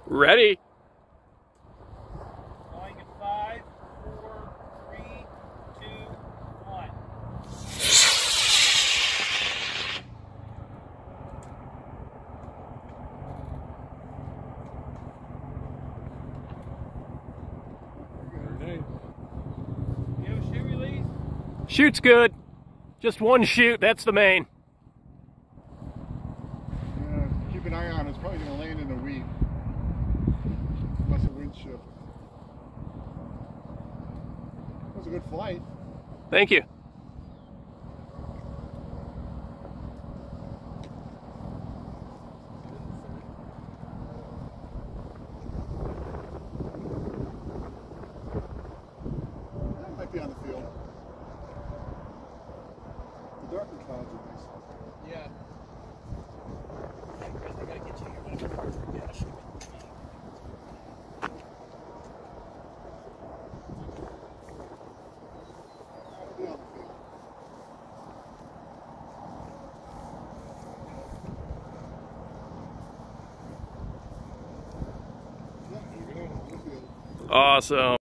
Ready. Flying in 5, 4, 3, 2, 1. Very nice. You have a shoot release? Shoot's good. Just one shoot, that's the main. Yeah, keep an eye on it. It's probably going to land in a week. Unless a wind shift. That was a good flight. Thank you. That might be on the field. The darker clouds are nice. Yeah. Hey, Chris, I gotta get you here. Yeah, shoot. That'll be on the field. Yeah, there you go. On the field. Awesome.